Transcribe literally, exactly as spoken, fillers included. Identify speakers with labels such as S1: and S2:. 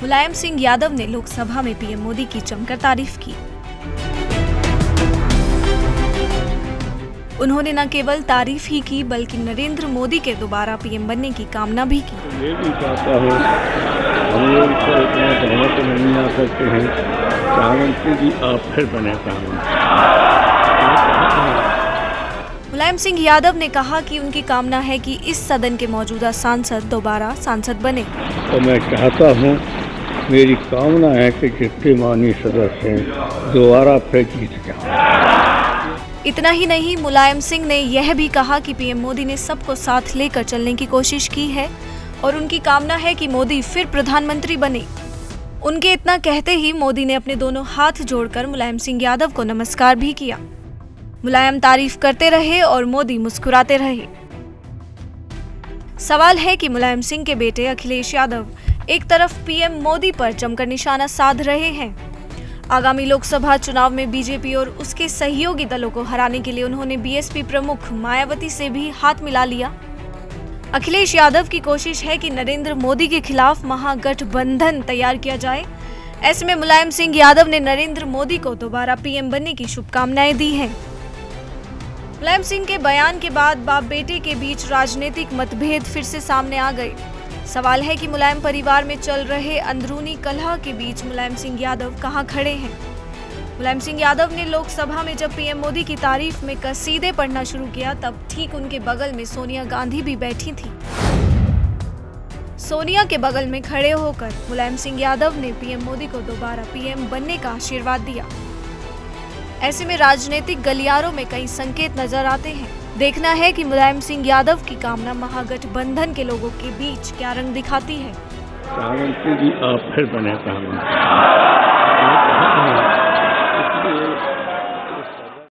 S1: मुलायम सिंह यादव ने लोकसभा में पीएम मोदी की जमकर तारीफ की। उन्होंने न केवल तारीफ ही की बल्कि नरेंद्र मोदी के दोबारा पीएम बनने की कामना भी की।
S2: मैं भी चाहता हूँ, हम लोग को इतना बहुमत नहीं आ सकते हैं, प्रधानमंत्री जी आप फिर बने प्रधानमंत्री।
S1: मुलायम सिंह यादव ने कहा कि उनकी कामना है कि इस सदन के मौजूदा सांसद दोबारा सांसद बने।
S2: तो मैं चाहता हूँ, मेरी कामना है कि जितने माननीय सदस्य हैं दोबारा फिर जीत जाएं।
S1: इतना ही नहीं, मुलायम सिंह ने यह भी कहा कि पीएम मोदी ने सबको साथ लेकर चलने की कोशिश की है और उनकी कामना है कि मोदी फिर प्रधानमंत्री बने। उनके इतना कहते ही मोदी ने अपने दोनों हाथ जोड़कर मुलायम सिंह यादव को नमस्कार भी किया। मुलायम तारीफ करते रहे और मोदी मुस्कुराते रहे। सवाल है कि मुलायम सिंह के बेटे अखिलेश यादव एक तरफ पीएम मोदी पर जमकर निशाना साध रहे हैं। आगामी लोकसभा चुनाव में बीजेपी और उसके सहयोगी दलों को हराने के लिए उन्होंने बीएसपी प्रमुख मायावती से भी हाथ मिला लिया। अखिलेश यादव की कोशिश है कि नरेंद्र मोदी के खिलाफ महागठबंधन तैयार किया जाए। ऐसे में मुलायम सिंह यादव ने नरेंद्र मोदी को दोबारा पीएम बनने की शुभकामनाएं दी हैं। मुलायम सिंह के बयान के बाद बाप बेटे के बीच राजनीतिक मतभेद फिर से सामने आ गए। सवाल है कि मुलायम परिवार में चल रहे अंदरूनी कलह के बीच मुलायम सिंह यादव कहां खड़े हैं। मुलायम सिंह यादव ने लोकसभा में जब पीएम मोदी की तारीफ में कसीदे पढ़ना शुरू किया, तब ठीक उनके बगल में सोनिया गांधी भी बैठी थी। सोनिया के बगल में खड़े होकर मुलायम सिंह यादव ने पीएम मोदी को दोबारा पीएम बनने का आशीर्वाद दिया। ऐसे में राजनीतिक गलियारों में कई संकेत नजर आते हैं। देखना है कि मुलायम सिंह यादव की कामना महागठबंधन के लोगों के बीच क्या रंग दिखाती है।
S2: प्रधानमंत्री जी आप फिर बने प्रधानमंत्री।